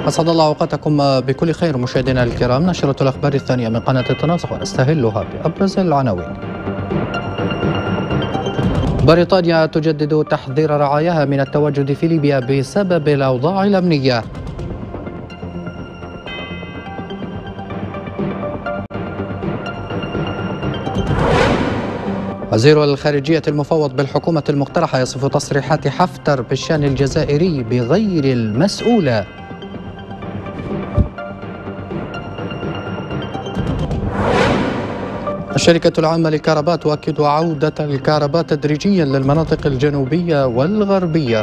أسعد الله أوقاتكم بكل خير مشاهدينا الكرام. نشرة الأخبار الثانية من قناة التناصح ونستهلها بأبرز العناوين. بريطانيا تجدد تحذير رعاياها من التواجد في ليبيا بسبب الأوضاع الأمنية. وزير الخارجية المفوض بالحكومة المقترحة يصف تصريحات حفتر بالشأن الجزائري بغير المسؤولة. الشركة العامة للكهرباء تؤكد عودة الكهرباء تدريجيا للمناطق الجنوبية والغربية.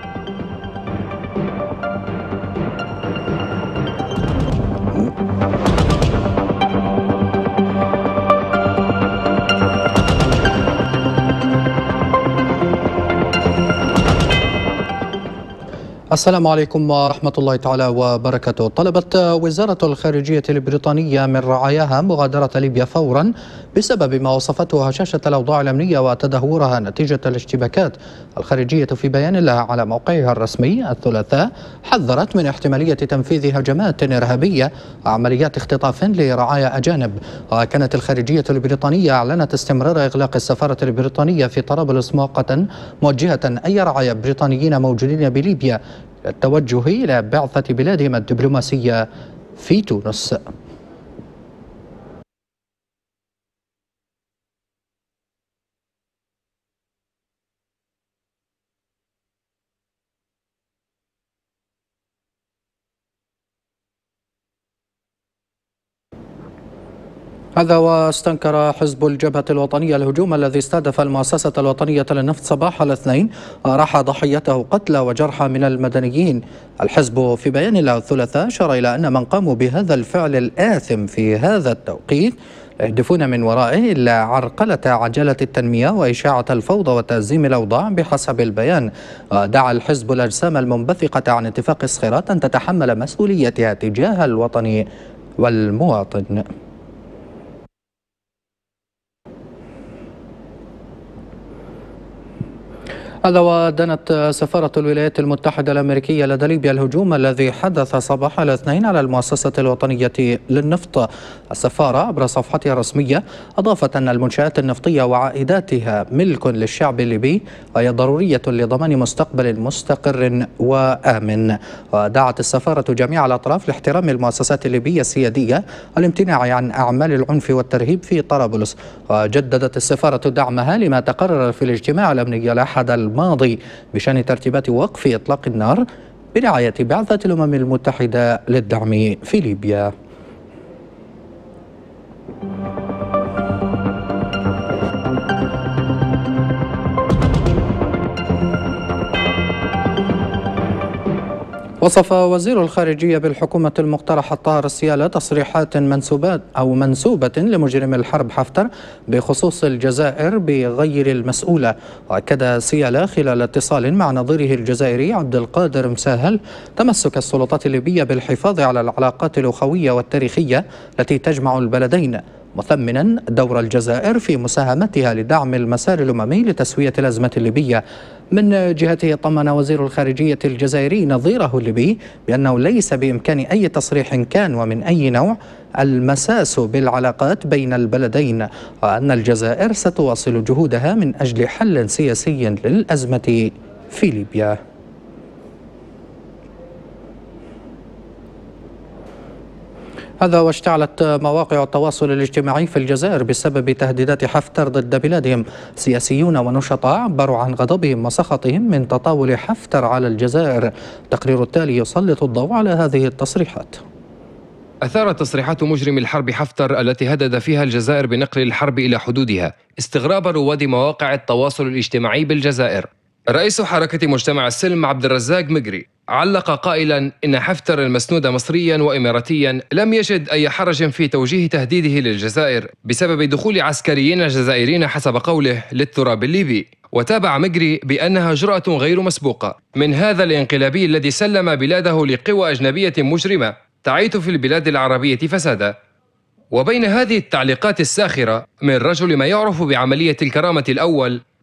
السلام عليكم ورحمة الله تعالى وبركاته. طلبت وزارة الخارجية البريطانية من رعاياها مغادرة ليبيا فورا بسبب ما وصفته هشاشة الأوضاع الأمنية وتدهورها نتيجة الاشتباكات. الخارجية في بيان لها على موقعها الرسمي الثلاثاء حذرت من احتمالية تنفيذ هجمات إرهابية وعمليات اختطاف لرعايا أجانب. وكانت الخارجية البريطانية أعلنت استمرار إغلاق السفارة البريطانية في طرابلس مؤقتا، موجهة أي رعايا بريطانيين موجودين بليبيا التوجه إلى بعثة بلادهم الدبلوماسية في تونس. هذا واستنكر حزب الجبهة الوطنية الهجوم الذي استهدف المؤسسة الوطنية للنفط صباح الاثنين وراح ضحيته قتلى وجرحى من المدنيين. الحزب في بيان له الثلاثاء أشار إلى أن من قاموا بهذا الفعل الآثم في هذا التوقيت يهدفون من ورائه إلى عرقلة عجلة التنمية وإشاعة الفوضى وتأزيم الأوضاع بحسب البيان. ودعا الحزب الأجسام المنبثقة عن اتفاق صخيرات أن تتحمل مسؤوليتها تجاه الوطن والمواطن. هذا ودانت سفارة الولايات المتحدة الأمريكية لدى ليبيا الهجوم الذي حدث صباح الاثنين على المؤسسة الوطنية للنفط. السفارة عبر صفحتها الرسمية أضافت أن المنشآت النفطية وعائداتها ملك للشعب الليبي وهي ضرورية لضمان مستقبل مستقر وآمن. ودعت السفارة جميع الأطراف لاحترام المؤسسات الليبية السيادية والامتناع عن أعمال العنف والترهيب في طرابلس. وجددت السفارة دعمها لما تقرر في الاجتماع الأمني الأحد الماضي بشأن ترتيبات وقف إطلاق النار برعاية بعثة الأمم المتحدة للدعم في ليبيا. وصف وزير الخارجية بالحكومة المقترحة طاهر السيالة تصريحات منسوبة لمجرم الحرب حفتر بخصوص الجزائر بغير المسؤولة. وأكد السيالة خلال اتصال مع نظيره الجزائري عبد القادر مساهل تمسك السلطات الليبية بالحفاظ على العلاقات الأخوية والتاريخية التي تجمع البلدين، مثمنا دور الجزائر في مساهمتها لدعم المسار الأممي لتسوية الأزمة الليبية. من جهته طمن وزير الخارجية الجزائري نظيره الليبي بأنه ليس بإمكان أي تصريح كان ومن أي نوع المساس بالعلاقات بين البلدين، وأن الجزائر ستواصل جهودها من أجل حل سياسي للأزمة في ليبيا. هذا واشتعلت مواقع التواصل الاجتماعي في الجزائر بسبب تهديدات حفتر ضد بلادهم. سياسيون ونشطاء عبروا عن غضبهم وسخطهم من تطاول حفتر على الجزائر. التقرير التالي يسلط الضوء على هذه التصريحات. أثارت تصريحات مجرم الحرب حفتر التي هدد فيها الجزائر بنقل الحرب إلى حدودها استغراب رواد مواقع التواصل الاجتماعي بالجزائر. رئيس حركة مجتمع السلم عبد الرزاق مقري علق قائلا إن حفتر المسنود مصريا وإماراتيا لم يجد أي حرج في توجيه تهديده للجزائر بسبب دخول عسكريين جزائريين حسب قوله للتراب الليبي. وتابع مقري بأنها جرأة غير مسبوقة من هذا الانقلابي الذي سلم بلاده لقوى أجنبية مجرمة تعيث في البلاد العربية فسادا. وبين هذه التعليقات الساخرة من رجل ما يعرف بعملية الكرامة الأول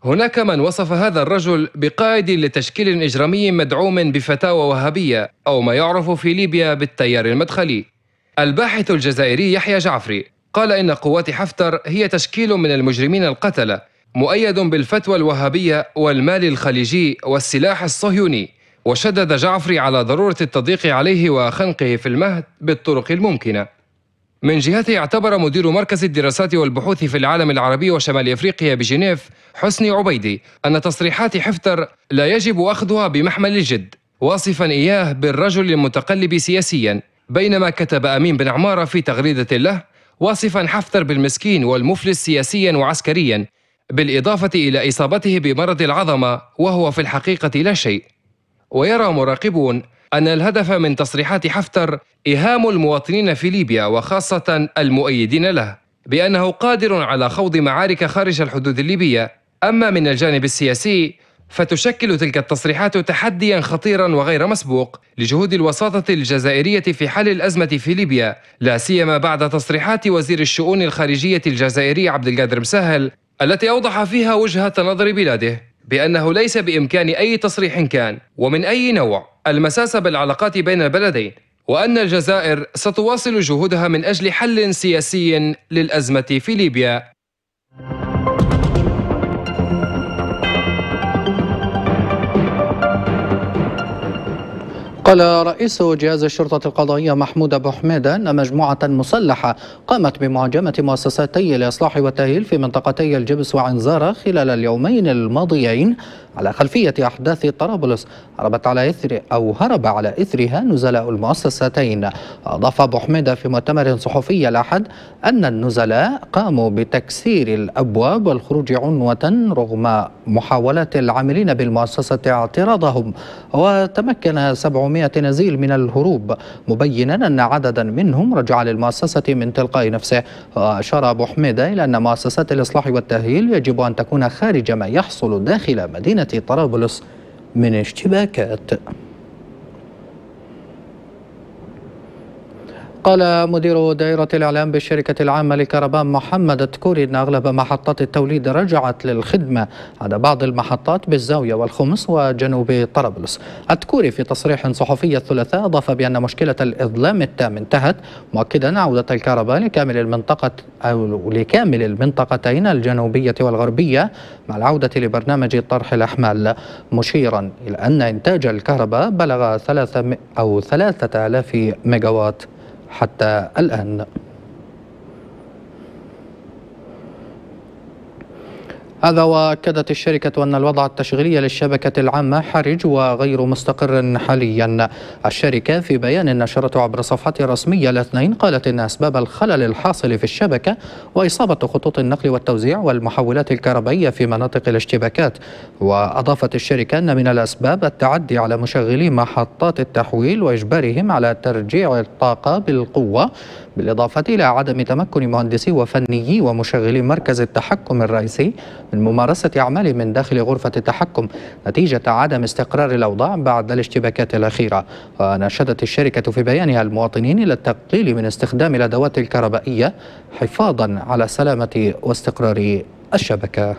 هناك من وصف هذا الرجل بقائد لتشكيل إجرامي مدعوم بفتاوى وهابية أو ما يعرف في ليبيا بالتيار المدخلي. الباحث الجزائري يحيى جعفري قال إن قوات حفتر هي تشكيل من المجرمين القتلة مؤيد بالفتوى الوهابية والمال الخليجي والسلاح الصهيوني، وشدد جعفري على ضرورة التضييق عليه وخنقه في المهد بالطرق الممكنة. من جهته اعتبر مدير مركز الدراسات والبحوث في العالم العربي وشمال أفريقيا بجنيف حسني عبيدي أن تصريحات حفتر لا يجب أخذها بمحمل الجد، واصفا إياه بالرجل المتقلب سياسيا، بينما كتب أمين بن عمارة في تغريدة له واصفا حفتر بالمسكين والمفلس سياسيا وعسكريا، بالإضافة إلى إصابته بمرض العظمة وهو في الحقيقة لا شيء. ويرى مراقبون أن الهدف من تصريحات حفتر إيهام المواطنين في ليبيا وخاصة المؤيدين له بأنه قادر على خوض معارك خارج الحدود الليبية. أما من الجانب السياسي فتشكل تلك التصريحات تحديا خطيرا وغير مسبوق لجهود الوساطة الجزائرية في حل الأزمة في ليبيا، لا سيما بعد تصريحات وزير الشؤون الخارجية الجزائري عبد القادر مساهل التي أوضح فيها وجهة نظر بلاده بأنه ليس بإمكان أي تصريح كان ومن أي نوع المساس بالعلاقات بين البلدين، وأن الجزائر ستواصل جهودها من أجل حل سياسي للأزمة في ليبيا. قال رئيس جهاز الشرطة القضائية محمود أبو حميدة أن مجموعة مسلحة قامت بمهاجمة مؤسساتي الإصلاح والتأهيل في منطقتي الجبس وعنزارة خلال اليومين الماضيين على خلفية أحداث طرابلس هرب على إثرها نزلاء المؤسستين. أضاف أبو حميدة في مؤتمر صحفي الأحد أن النزلاء قاموا بتكسير الأبواب والخروج عنوة رغم محاولات العاملين بالمؤسسة اعتراضهم، وتمكن 700 نزيل من الهروب، مبينا أن عددا منهم رجع للمؤسسة من تلقاء نفسه. وأشار أبو حميدة إلى أن مؤسسات الإصلاح والتأهيل يجب أن تكون خارج ما يحصل داخل مدينة طرابلس من اشتباكات. قال مدير دائرة الإعلام بالشركة العامة لكهرباء محمد التكوري أن أغلب محطات التوليد رجعت للخدمة عدا بعض المحطات بالزاوية والخمس وجنوب طرابلس. التكوري في تصريح صحفي الثلاثاء أضاف بأن مشكلة الإظلام التام انتهت، مؤكدا عودة الكهرباء لكامل المنطقتين الجنوبية والغربية مع العودة لبرنامج طرح الأحمال، مشيرا إلى أن إنتاج الكهرباء بلغ 3000 ميجاوات حتى الآن. هذا وأكدت الشركة أن الوضع التشغيلي للشبكة العامة حرج وغير مستقر حاليا. الشركة في بيان نشرته عبر صفحتها الرسمية الاثنين قالت إن أسباب الخلل الحاصل في الشبكة وإصابة خطوط النقل والتوزيع والمحولات الكهربائية في مناطق الاشتباكات. وأضافت الشركة أن من الأسباب التعدي على مشغلي محطات التحويل وإجبارهم على ترجيع الطاقة بالقوة، بالإضافة إلى عدم تمكن مهندسي وفنيي ومشغلي مركز التحكم الرئيسي من ممارسة أعمالهم من داخل غرفة التحكم نتيجة عدم استقرار الأوضاع بعد الاشتباكات الأخيرة. وناشدت الشركة في بيانها المواطنين إلى التقليل من استخدام الأدوات الكهربائية حفاظا على سلامة واستقرار الشبكة.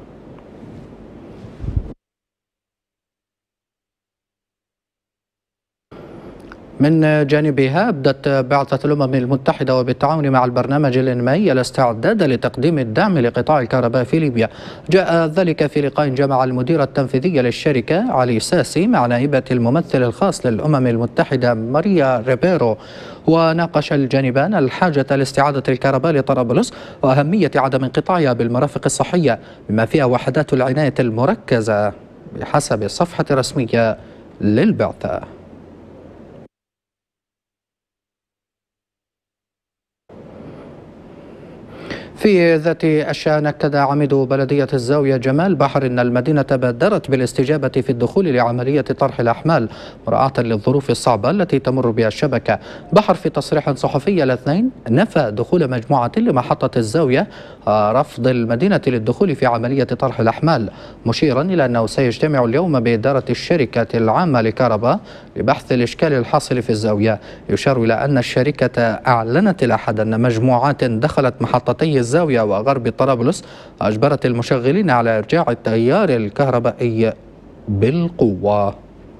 من جانبها أبدت بعثة الأمم المتحدة وبالتعاون مع البرنامج الإنمائي الاستعداد لتقديم الدعم لقطاع الكهرباء في ليبيا. جاء ذلك في لقاء جمع المدير التنفيذي للشركة علي ساسي مع نائبة الممثل الخاص للأمم المتحدة ماريا ريبيرو، وناقش الجانبان الحاجة لاستعادة الكهرباء لطرابلس وأهمية عدم انقطاعها بالمرافق الصحية بما فيها وحدات العناية المركزة بحسب الصفحة الرسمية للبعثة. في ذات الشأن أكد عميد بلدية الزاوية جمال بحر أن المدينة بادرت بالاستجابة في الدخول لعملية طرح الأحمال مراعاة للظروف الصعبة التي تمر بها الشبكة. بحر في تصريح صحفي الاثنين نفى دخول مجموعة لمحطة الزاوية رفض المدينة للدخول في عملية طرح الأحمال، مشيرا إلى أنه سيجتمع اليوم بإدارة الشركة العامة لكهرباء لبحث الإشكال الحاصل في الزاوية. يشار إلى أن الشركة أعلنت الأحد أن مجموعات دخلت محطتي الزاوية وغرب طرابلس أجبرت المشغلين على إرجاع التيار الكهربائي بالقوة.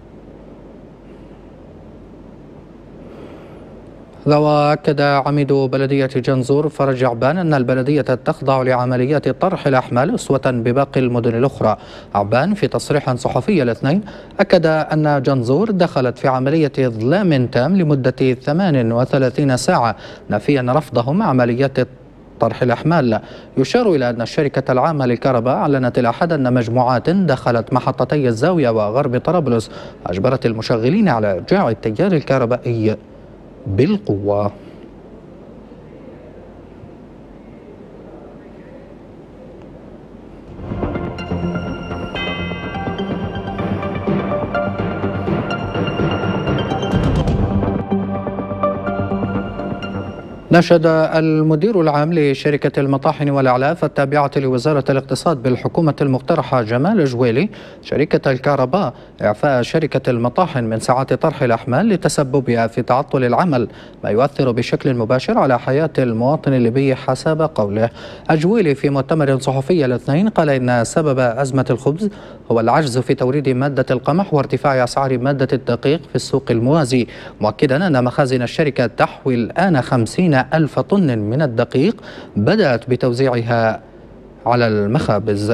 وأكد عميد بلدية جنزور فرج عبان أن البلدية تخضع لعمليات طرح الأحمال أسوة بباقي المدن الأخرى. عبان في تصريح صحفي الاثنين أكد أن جنزور دخلت في عملية إظلام تام لمدة 38 ساعة نافيا رفضهم عمليات طرح الأحمال. يشار إلى أن الشركة العامة للكهرباء أعلنت الأحد أن مجموعات دخلت محطتي الزاوية وغرب طرابلس أجبرت المشغلين على إرجاع التيار الكهربائي بالقوة. نشد المدير العام لشركة المطاحن والأعلاف التابعة لوزارة الاقتصاد بالحكومة المقترحة جمال جويلي شركة الكهرباء إعفاء شركة المطاحن من ساعات طرح الأحمال لتسببها في تعطل العمل، ما يؤثر بشكل مباشر على حياة المواطن الليبي حسب قوله. الجويلي في مؤتمر صحفي الاثنين قال إن سبب أزمة الخبز هو العجز في توريد مادة القمح وارتفاع أسعار مادة الدقيق في السوق الموازي، مؤكدا أن مخازن الشركة تحوي الآن 50,000 طن من الدقيق بدأت بتوزيعها على المخابز.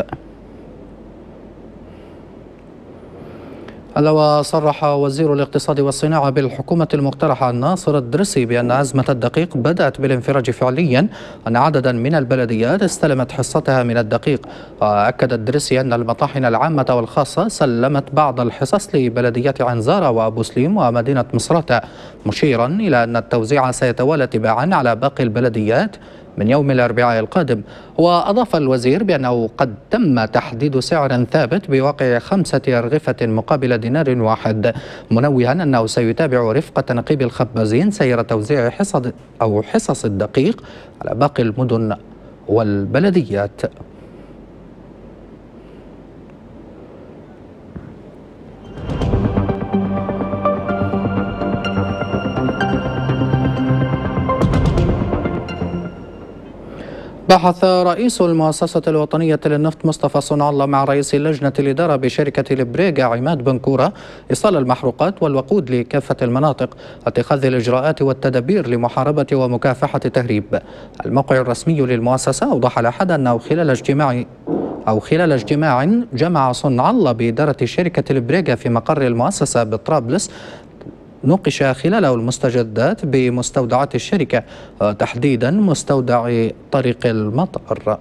وصرح وزير الاقتصاد والصناعة بالحكومة المقترحة ناصر الدرسي بأن أزمة الدقيق بدأت بالانفراج فعليا، أن عددا من البلديات استلمت حصتها من الدقيق. وأكد الدرسي أن المطاحن العامة والخاصة سلمت بعض الحصص لبلديات عنزارة وأبو سليم ومدينة مصراتة، مشيرا إلى أن التوزيع سيتوالى تباعا على باقي البلديات من يوم الأربعاء القادم. وأضاف الوزير بأنه قد تم تحديد سعر ثابت بواقع 5 أرغفة مقابل دينار واحد، منوها أنه سيتابع رفقة نقيب الخبازين سير توزيع حصص الدقيق على باقي المدن والبلديات. بحث رئيس المؤسسة الوطنية للنفط مصطفى صنع الله مع رئيس لجنة الإدارة بشركة البريغا عماد بنكورة إيصال المحروقات والوقود لكافة المناطق، اتخاذ الإجراءات والتدابير لمحاربة ومكافحة التهريب. الموقع الرسمي للمؤسسة أوضح الأحد أنه خلال اجتماع جمع صنع الله بإدارة شركة البريغا في مقر المؤسسة بطرابلس نوقش خلاله المستجدات بمستودعات الشركة، تحديدا مستودع طريق المطار.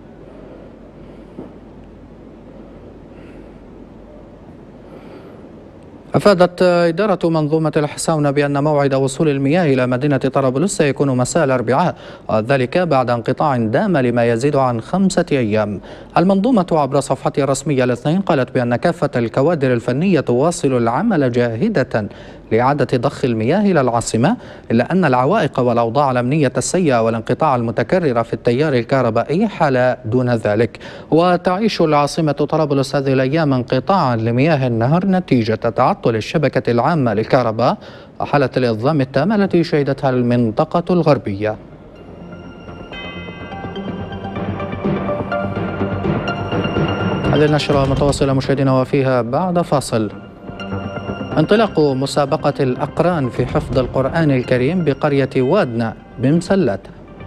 أفادت إدارة منظومة الحساونة بأن موعد وصول المياه إلى مدينة طرابلس سيكون مساء الأربعاء، وذلك بعد انقطاع دام لما يزيد عن 5 أيام. المنظومة عبر صفحتها الرسمية الاثنين قالت بأن كافة الكوادر الفنية تواصل العمل جاهدة لإعادة ضخ المياه إلى العاصمة، إلا أن العوائق والأوضاع الأمنية السيئة والانقطاع المتكرر في التيار الكهربائي حال دون ذلك. وتعيش العاصمة طرابلس هذه الأيام انقطاعا لمياه النهر نتيجة تعطل الشبكة العامة للكهرباء وحالة الإظلام التامة التي شهدتها المنطقة الغربية. هذه النشرة متواصلة مشاهدينا وفيها بعد فاصل. انطلاق مسابقة الأقران في حفظ القرآن الكريم بقرية وادنا بمسلات.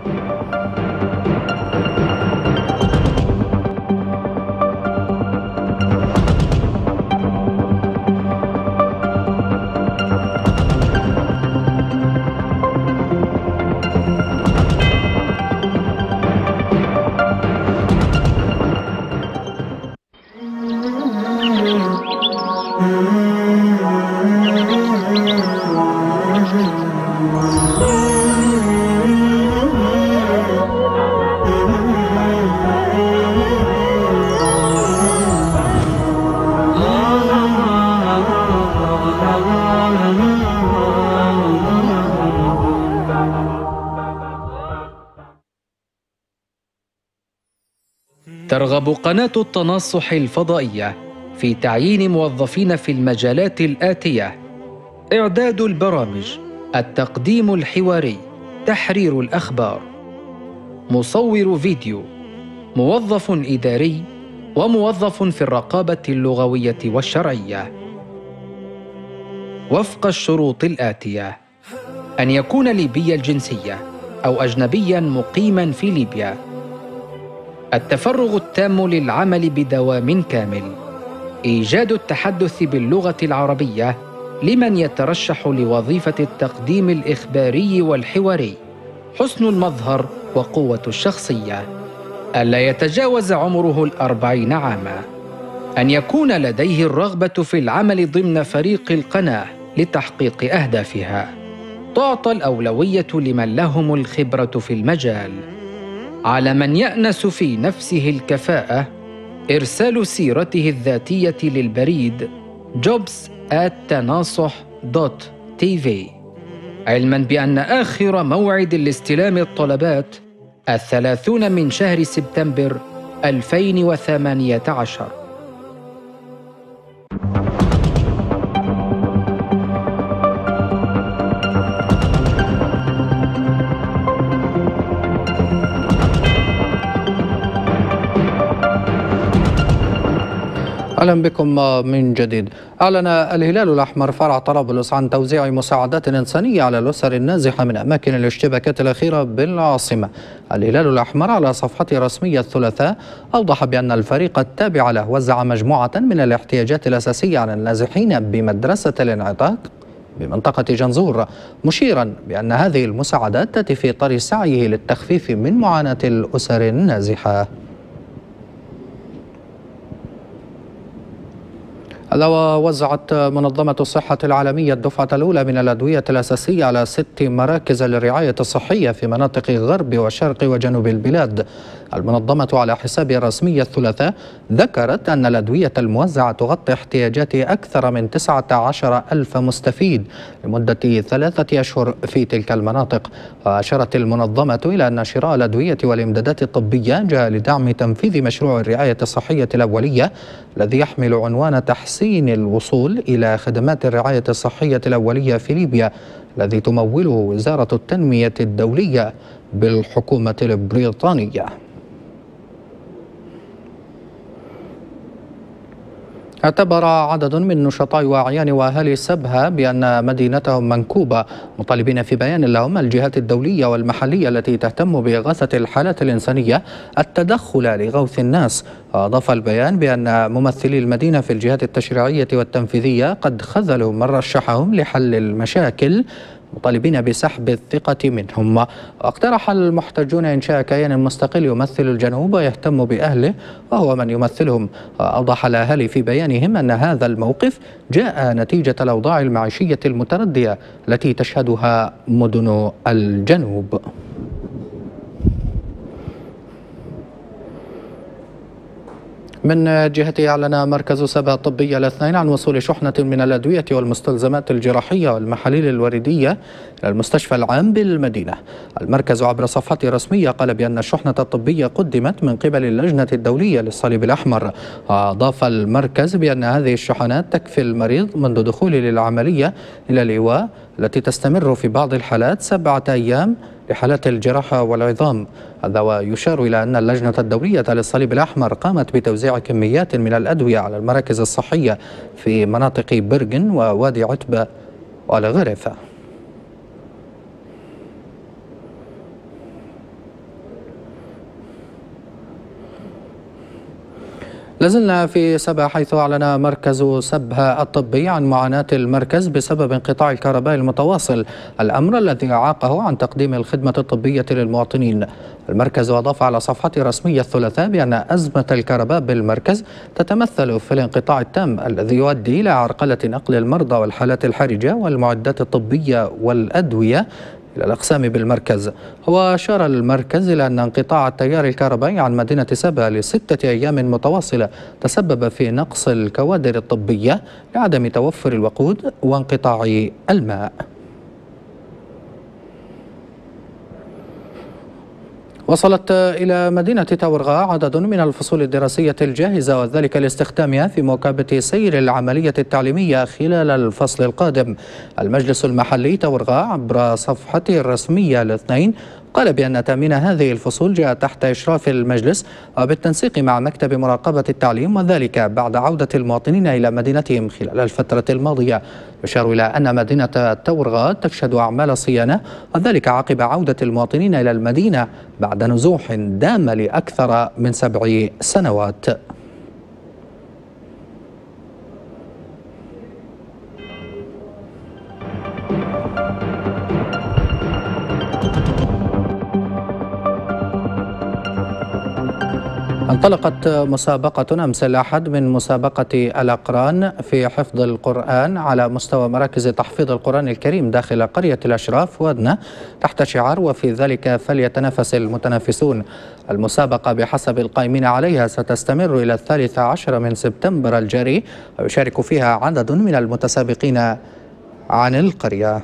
ترغب قناة التنصح الفضائية في تعيين موظفين في المجالات الآتية: إعداد البرامج، التقديم الحواري، تحرير الأخبار. مصور فيديو، موظف إداري، وموظف في الرقابة اللغوية والشرعية، وفق الشروط الآتية: أن يكون ليبي الجنسية أو أجنبياً مقيماً في ليبيا، التفرغ التام للعمل بدوام كامل، إيجاد التحدث باللغة العربية لمن يترشح لوظيفة التقديم الإخباري والحواري، حسن المظهر وقوة الشخصية، ألا يتجاوز عمره 40 عاماً، أن يكون لديه الرغبة في العمل ضمن فريق القناة لتحقيق أهدافها. تعطى الأولوية لمن لهم الخبرة في المجال. على من يأنس في نفسه الكفاءة إرسال سيرته الذاتية للبريد jobs@tanasoh.tv، علماً بأن آخر موعد لاستلام الطلبات 30 من شهر سبتمبر 2018. أهلا بكم من جديد. أعلن الهلال الأحمر فرع طرابلس عن توزيع مساعدات إنسانية على الأسر النازحة من أماكن الاشتباكات الأخيرة بالعاصمة. الهلال الأحمر على صفحته الرسمية الثلاثاء أوضح بأن الفريق التابع له وزع مجموعة من الاحتياجات الأساسية على النازحين بمدرسة الانعتاق بمنطقة جنزور، مشيرا بأن هذه المساعدات تأتي في إطار سعيه للتخفيف من معاناة الأسر النازحة. وزعت منظمة الصحة العالمية الدفعة الأولى من الأدوية الأساسية على 6 مراكز للرعاية الصحية في مناطق غرب وشرق وجنوب البلاد. المنظمة على حسابها الرسمي الثلاثاء ذكرت أن الأدوية الموزعة تغطي احتياجات أكثر من 19,000 مستفيد لمدة 3 أشهر في تلك المناطق. وأشارت المنظمة إلى أن شراء الأدوية والإمدادات الطبية جاء لدعم تنفيذ مشروع الرعاية الصحية الأولية الذي يحمل عنوان تحسين الوصول إلى خدمات الرعاية الصحية الأولية في ليبيا، الذي تموله وزارة التنمية الدولية بالحكومة البريطانية. اعتبر عدد من نشطاء وأعيان وأهالي سبها بأن مدينتهم منكوبة، مطالبين في بيان لهم الجهات الدولية والمحلية التي تهتم بإغاثة الحالات الإنسانية التدخل لغوث الناس. أضاف البيان بأن ممثلي المدينة في الجهات التشريعية والتنفيذية قد خذلوا من رشحهم لحل المشاكل، مطالبين بسحب الثقة منهم. واقترح المحتجون إنشاء كيان مستقل يمثل الجنوب ويهتم بأهله وهو من يمثلهم. أوضح الأهالي في بيانهم أن هذا الموقف جاء نتيجة الأوضاع المعيشية المتردية التي تشهدها مدن الجنوب. من جهته أعلن مركز سبها الطبي الاثنين عن وصول شحنة من الأدوية والمستلزمات الجراحية والمحاليل الوردية إلى المستشفى العام بالمدينة. المركز عبر صفحته الرسمية قال بأن الشحنة الطبية قدمت من قبل اللجنة الدولية للصليب الأحمر. وأضاف المركز بأن هذه الشحنات تكفي المريض منذ دخوله للعملية إلى الإيواء التي تستمر في بعض الحالات 7 أيام لحالات الجراحة والعظام. هذا ويشار إلى أن اللجنة الدولية للصليب الأحمر قامت بتوزيع كميات من الأدوية على المراكز الصحية في مناطق برغن ووادي عتبة والغرفة. لازلنا في سبها، حيث أعلن مركز سبها الطبي عن معاناة المركز بسبب انقطاع الكهرباء المتواصل، الأمر الذي أعاقه عن تقديم الخدمة الطبية للمواطنين. المركز أضاف على صفحته الرسمية الثلاثاء بأن أزمة الكهرباء بالمركز تتمثل في الانقطاع التام الذي يؤدي إلى عرقلة نقل المرضى والحالات الحرجة والمعدات الطبية والأدوية إلى الأقسام بالمركز. وأشار المركز إلى أن انقطاع التيار الكهربائي عن مدينة سبها ل6 أيام متواصلة تسبب في نقص الكوادر الطبية لعدم توفر الوقود وانقطاع الماء. وصلت إلى مدينة تاورغا عدد من الفصول الدراسية الجاهزة وذلك لاستخدامها في مواكبة سير العملية التعليمية خلال الفصل القادم. المجلس المحلي تاورغا عبر صفحته الرسمية الاثنين قال بأن تأمين هذه الفصول جاء تحت إشراف المجلس وبالتنسيق مع مكتب مراقبة التعليم، وذلك بعد عودة المواطنين إلى مدينتهم خلال الفترة الماضية. يشار إلى أن مدينة التورغات تشهد أعمال صيانة، وذلك عقب عودة المواطنين إلى المدينة بعد نزوح دام لأكثر من 7 سنوات. انطلقت مسابقة أمس الأحد من مسابقة الأقران في حفظ القرآن على مستوى مراكز تحفيظ القرآن الكريم داخل قرية الأشراف وادنة تحت شعار وفي ذلك فليتنافس المتنافسون. المسابقة بحسب القائمين عليها ستستمر إلى 13 من سبتمبر الجاري، ويشارك فيها عدد من المتسابقين عن القرية.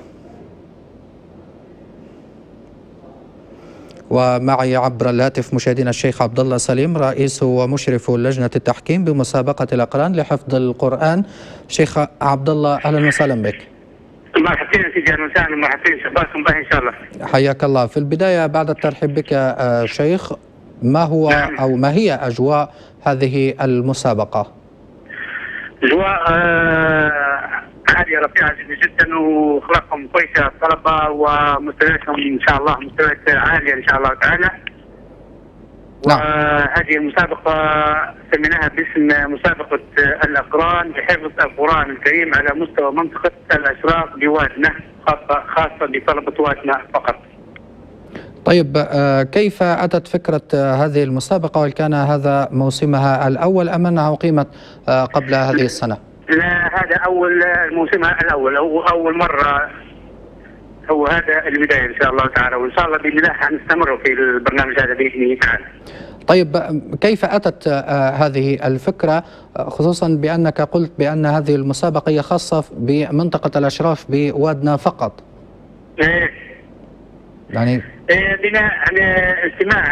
ومعي عبر الهاتف مشاهدينا الشيخ عبد الله سليم، رئيس ومشرف لجنة التحكيم بمسابقة الأقران لحفظ القرآن. شيخ عبد الله، أهلا وسهلا بك. مرحبا سيدي، اهلا وسهلا، مرحبا، شبابكم به ان شاء الله. حياك الله. في البداية بعد الترحيب بك شيخ، ما هو أو ما هي أجواء هذه المسابقة؟ أجواء عالية رفيعة جدا، واخلاقهم كويسة الطلبة، ومستوياتهم ان شاء الله مستويات عالية ان شاء الله تعالى. وهذه المسابقة سميناها باسم مسابقة الأقران لحفظ القرآن الكريم على مستوى منطقة الأشراف بوادنة، خاصة بطلبة وادنة فقط. طيب، كيف أتت فكرة هذه المسابقة، وهل كان هذا موسمها الأول أم أنها أقيمت قبل هذه السنة؟ لا، هذا أول موسمها الأول، أو أول مرة، هو هذا البداية إن شاء الله تعالى، وإن شاء الله بإذن الله حنستمر في البرنامج هذا بإذن الله تعالى. طيب، كيف أتت هذه الفكرة، خصوصا بأنك قلت بأن هذه المسابقة هي خاصة بمنطقة الأشراف بوادنا فقط؟ يعني بناء على استماع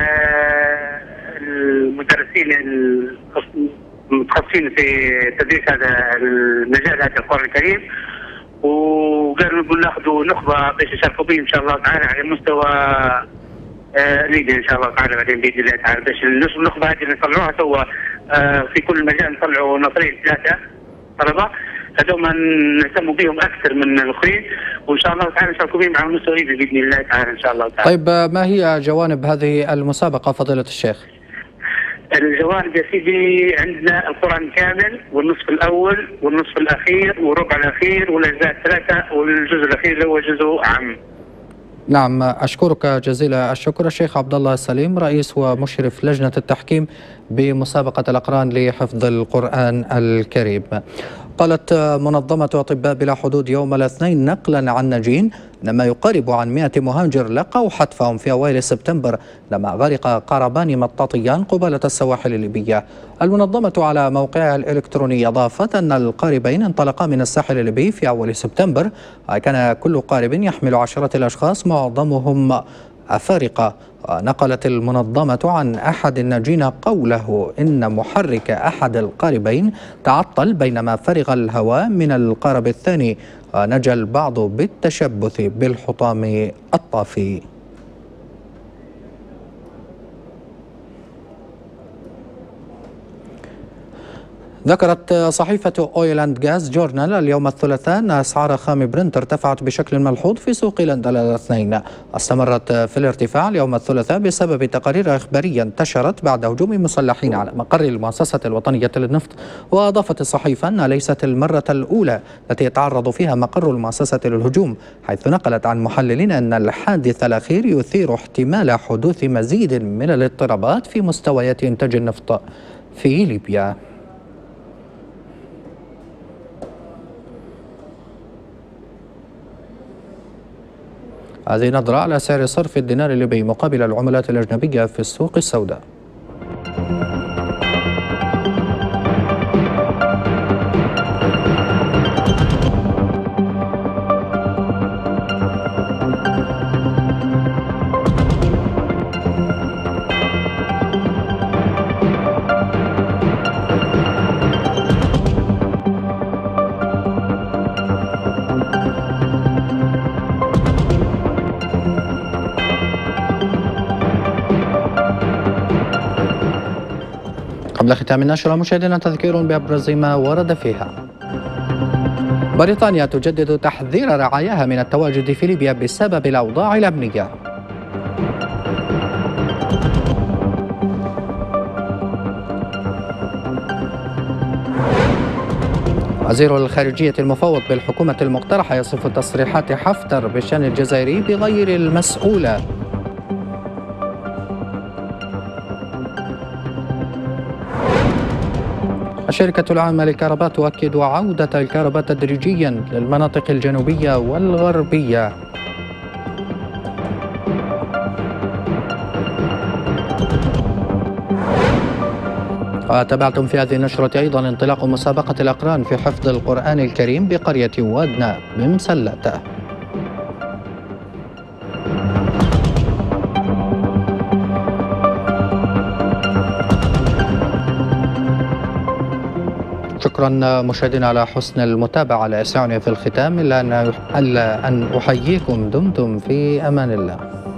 المدرسين المتخصصين في تدريس هذا المجال، هذا القرآن الكريم، وقالوا نقول ناخذوا نخبه باش يشاركوا به ان شاء الله تعالى على مستوى ليجا ان شاء الله تعالى بعدين باذن الله تعالى، باش النخبه هذه اللي نطلعوها سوا في كل مجال نطلعوا نفرين 3 طلبه، هذوما نهتموا بهم اكثر من الاخرين، وان شاء الله تعالى نشاركوا بهم على مستوى ليجا باذن الله تعالى ان شاء الله تعالى. طيب، ما هي جوانب هذه المسابقه فضيله الشيخ؟ الجوانب يا سيدي، عندنا القرآن كامل، والنصف الأول والنصف الأخير والربع الأخير والأجزاء 3 والجزء الأخير اللي هو جزء عام. نعم، أشكرك جزيل الشكر الشيخ عبد الله السليم، رئيس ومشرف لجنة التحكيم بمسابقة الأقران لحفظ القرآن الكريم. قالت منظمة أطباء بلا حدود يوم الاثنين نقلا عن نجين أن ما يقارب عن 100 مهاجر لقوا حتفهم في أوائل سبتمبر لما غرق قاربان مطاطيان قبالة السواحل الليبية. المنظمة على موقعها الإلكتروني أضافت أن القاربين انطلقا من الساحل الليبي في أول سبتمبر، وكان كل قارب يحمل 10 الأشخاص معظمهم أفارقة. نقلت المنظمة عن أحد الناجين قوله إن محرك أحد القاربين تعطل بينما فرغ الهواء من القارب الثاني، ونجا البعض بالتشبث بالحطام الطافي. ذكرت صحيفة أويل أند غاز جورنال اليوم الثلاثاء أن أسعار خام برنت ارتفعت بشكل ملحوظ في سوق لندن الاثنين. استمرت في الارتفاع اليوم الثلاثاء بسبب تقارير إخبارية انتشرت بعد هجوم مسلحين على مقر المؤسسة الوطنية للنفط. وأضافت الصحيفة أن ليست المرة الأولى التي يتعرض فيها مقر المؤسسة للهجوم، حيث نقلت عن محللين أن الحادث الأخير يثير احتمال حدوث مزيد من الاضطرابات في مستويات إنتاج النفط في ليبيا. هذه نظرة على سعر صرف الدينار الليبي مقابل العملات الأجنبية في السوق السوداء. قبل ختام النشرة مشاهدينا تذكير بأبرز ما ورد فيها. بريطانيا تجدد تحذير رعاياها من التواجد في ليبيا بسبب الأوضاع الأمنية. وزير الخارجية المفوض بالحكومة المقترحة يصف تصريحات حفتر بالشأن الجزائري بغير المسؤولة. الشركة العامة للكهرباء تؤكد عودة الكهرباء تدريجيا للمناطق الجنوبية والغربية. وتابعتم في هذه النشرة أيضا انطلاق مسابقة الأقران في حفظ القرآن الكريم بقرية وادنا بمسلة. شكرا مشاهدينا على حسن المتابعة. لا يسعني في الختام إلا أن أحييكم. دمتم في أمان الله.